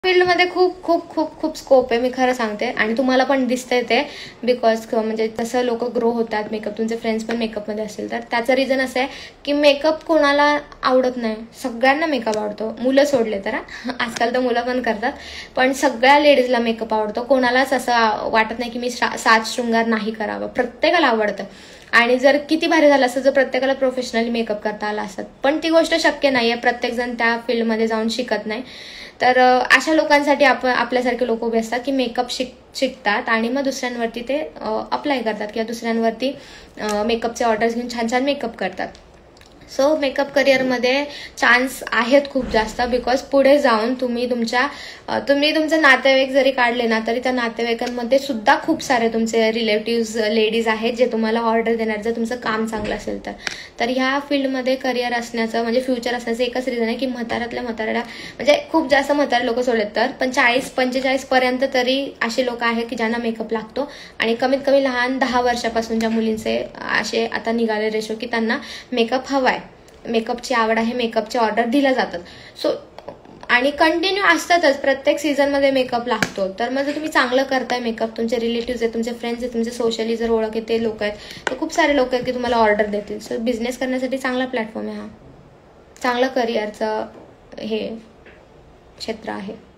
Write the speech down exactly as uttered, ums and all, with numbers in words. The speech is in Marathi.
फील्डमध्ये खूप खूप खूप खूप स्कोप आहे, मी खरं सांगते. आणि तुम्हाला पण दिसतंय ते, बिकॉज म्हणजे तसं लोक ग्रो होतात. मेकअप, तुमचे फ्रेंड्स पण मेकअपमध्ये असेल तर त्याचं रिझन असं आहे की मेकअप कोणाला आवडत नाही, सगळ्यांना मेकअप आवडतो, मुलं सोडले तर. आजकाल तर मुलं पण करतात, पण सगळ्या लेडीजला मेकअप आवडतो. कोणालाच असं वाटत नाही की मी साज शृंगार नाही करावं, प्रत्येकाला आवडतं. आणि जर किती भारी झालं असतं जर प्रत्येकाला प्रोफेशनली मेकअप करता आला असत, पण ती गोष्ट शक्य नाहीये, प्रत्येक जण त्या फील्डमध्ये जाऊन शिकत नाही. तर अशा लोकांसाठी आपण आपल्यासारखे लोक उभे असतात की मेकअप शिक शिकतात आणि मग दुसऱ्यांवरती ते अप्लाय करतात किंवा दुसऱ्यांवरती मेकअपचे ऑर्डर्स घेऊन छान छान मेकअप करतात. सो मेकअप करिअरमध्ये चान्स आहेत खूप जास्त, बिकॉज पुढे जाऊन तुम्ही तुमच्या तुम्ही तुमचे नातेवाईक जरी काढले ना तरी त्या नातेवाईकांमध्ये सुद्धा खूप सारे तुमचे रिलेटिव्स लेडीज आहेत जे तुम्हाला ऑर्डर देणार जर तुमचं काम चांगलं असेल तर. तर ह्या फील्डमध्ये करिअर असण्याचं म्हणजे फ्युचर असण्याचं एकच रिझन आहे की म्हाताऱ्यातल्या म्हाताऱ्याला म्हणजे खूप जास्त म्हातारे लोक सोडलेत तर पण चाळीस पंचेचाळीस पर्यंत तरी असे लोक आहेत की ज्यांना मेकअप लागतो. आणि कमीत कमी लहान दहा वर्षापासूनच्या मुलींचे असे आता निघाले रेशो की त्यांना मेकअप हवाय, मेकअपची आवड आहे, मेकअपचे ऑर्डर दिल्या जातात. सो आणि कंटिन्यू असतातच, प्रत्येक सीझनमध्ये मेकअप लागतो. तर मग जर तुम्ही चांगलं करताय मेकअप, तुमचे रिलेटिव्ह आहेत, तुमचे फ्रेंड्स आहेत, तुमचे सोशली जर ओळख आहे ते लोक आहेत, तर खूप सारे लोक आहेत की तुम्हाला ऑर्डर देतील. सो बिझनेस करण्यासाठी चांगला प्लॅटफॉर्म आहे हा, चांगलं करिअरचं हे क्षेत्र आहे.